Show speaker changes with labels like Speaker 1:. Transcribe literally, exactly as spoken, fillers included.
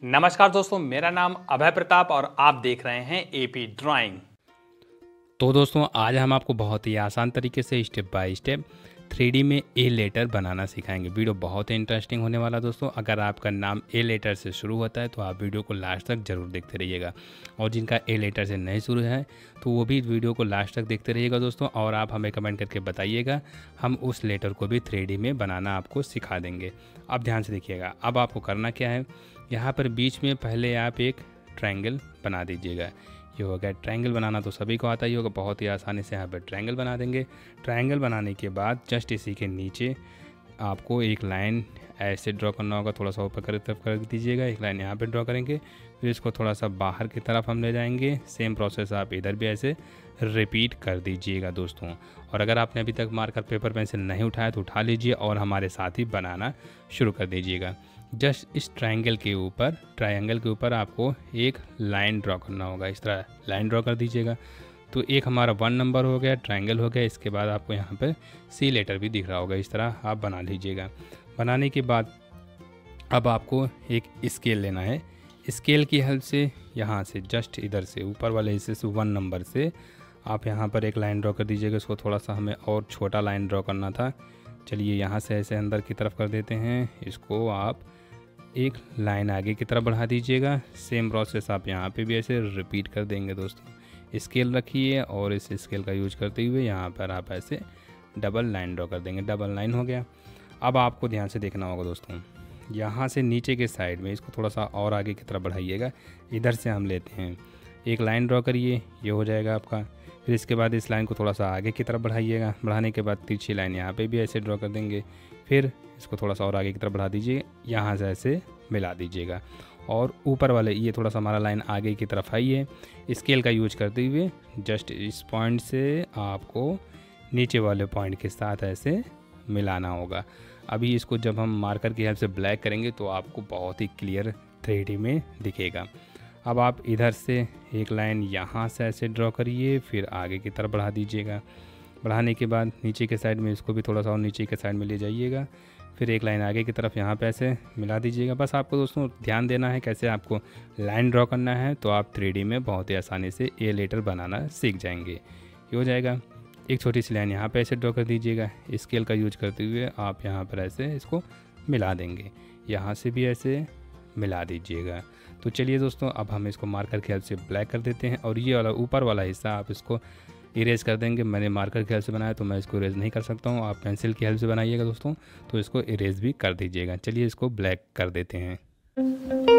Speaker 1: नमस्कार दोस्तों, मेरा नाम अभय प्रताप और आप देख रहे हैं एपी ड्राइंग।
Speaker 2: तो दोस्तों आज हम आपको बहुत ही आसान तरीके से step by step three D में ए लेटर बनाना सिखाएंगे। वीडियो बहुत ही इंटरेस्टिंग होने वाला दोस्तों। अगर आपका नाम ए लेटर से शुरू होता है तो आप वीडियो को लास्ट तक जरूर देखते रहिएगा, और जिनका ए लेटर से नहीं शुरू है तो वो भी वीडियो को लास्ट तक देखते रहिएगा दोस्तों। और आप हमें कमेंट करके बताइएगा, हम उस लेटर को भी थ्री डी में बनाना आपको सिखा देंगे। अब ध्यान से देखिएगा। अब आपको करना क्या है, यहाँ पर बीच में पहले आप एक ट्रायंगल बना दीजिएगा। ये हो गया ट्रायंगल बनाना, तो सभी को आता ही होगा। बहुत ही आसानी से यहाँ पर ट्रायंगल बना देंगे। ट्रायंगल बनाने के बाद जस्ट इसी के नीचे आपको एक लाइन ऐसे ड्रॉ करना होगा। थोड़ा सा ऊपर कर तरफ कर दीजिएगा, एक लाइन यहाँ पे ड्रॉ करेंगे। फिर इसको थोड़ा सा बाहर की तरफ हम ले जाएंगे। सेम प्रोसेस आप इधर भी ऐसे रिपीट कर दीजिएगा दोस्तों। और अगर आपने अभी तक मार्कर पेपर पेंसिल नहीं उठाया तो उठा लीजिए और हमारे साथ ही बनाना शुरू कर दीजिएगा। जस्ट इस ट्रायंगल के ऊपर ट्रायंगल के ऊपर आपको एक लाइन ड्रॉ करना होगा। इस तरह लाइन ड्रॉ कर दीजिएगा। तो एक हमारा वन नंबर हो गया, ट्रायंगल हो गया। इसके बाद आपको यहाँ पर सी लेटर भी दिख रहा होगा। इस तरह आप बना लीजिएगा। बनाने के बाद अब आपको एक स्केल लेना है। स्केल की हेल्प से यहाँ से जस्ट इधर से ऊपर वाले हिस्से से वन नंबर से आप यहाँ पर एक लाइन ड्रॉ कर दीजिएगा। इसको थोड़ा सा हमें और छोटा लाइन ड्रॉ करना था। चलिए यहाँ से ऐसे अंदर की तरफ कर देते हैं। इसको आप एक लाइन आगे की तरफ बढ़ा दीजिएगा। सेम प्रोसेस आप यहाँ पे भी ऐसे रिपीट कर देंगे दोस्तों। स्केल रखिए और इस स्केल का यूज करते हुए यहाँ पर आप ऐसे डबल लाइन ड्रॉ कर देंगे। डबल लाइन हो गया। अब आपको ध्यान से देखना होगा दोस्तों, यहाँ से नीचे के साइड में इसको थोड़ा सा और आगे की तरफ बढ़ाइएगा। इधर से हम लेते हैं, एक लाइन ड्रॉ करिए, ये हो जाएगा आपका। फिर इसके बाद इस लाइन को थोड़ा सा आगे की तरफ बढ़ाइएगा। बढ़ाने के बाद तिरछी लाइन यहाँ पे भी ऐसे ड्रॉ कर देंगे। फिर इसको थोड़ा सा और आगे की तरफ बढ़ा दीजिए, यहाँ से ऐसे मिला दीजिएगा। और ऊपर वाले ये थोड़ा सा हमारा लाइन आगे की तरफ आई है। स्केल का यूज करते हुए जस्ट इस पॉइंट से आपको नीचे वाले पॉइंट के साथ ऐसे मिलाना होगा। अभी इसको जब हम मार्कर की हेल्प से ब्लैक करेंगे तो आपको बहुत ही क्लियर थ्री डी में दिखेगा। अब आप इधर से एक लाइन यहाँ से ऐसे ड्रॉ करिए, फिर आगे की तरफ बढ़ा दीजिएगा। बढ़ाने के बाद नीचे के साइड में इसको भी थोड़ा सा और नीचे के साइड में ले जाइएगा। फिर एक लाइन आगे की तरफ यहाँ पे ऐसे मिला दीजिएगा। बस आपको दोस्तों ध्यान देना है कैसे आपको लाइन ड्रॉ करना है, तो आप थ्री डी में बहुत ही आसानी से ए लेटर बनाना सीख जाएंगे। ये हो जाएगा। एक छोटी सी लाइन यहाँ पे ऐसे ड्रॉ कर दीजिएगा। स्केल का यूज करते हुए आप यहाँ पर ऐसे इसको मिला देंगे। यहाँ से भी ऐसे मिला दीजिएगा। तो चलिए दोस्तों, अब हम इसको मार्कर की हेल्प से ब्लैक कर देते हैं। और ये वाला ऊपर वाला हिस्सा आप इसको इरेज कर देंगे। मैंने मार्कर की हेल्प से बनाया तो मैं इसको इरेज नहीं कर सकता हूँ। आप पेंसिल की हेल्प से बनाइएगा दोस्तों, तो इसको इरेज भी कर दीजिएगा। चलिए इसको ब्लैक कर देते हैं।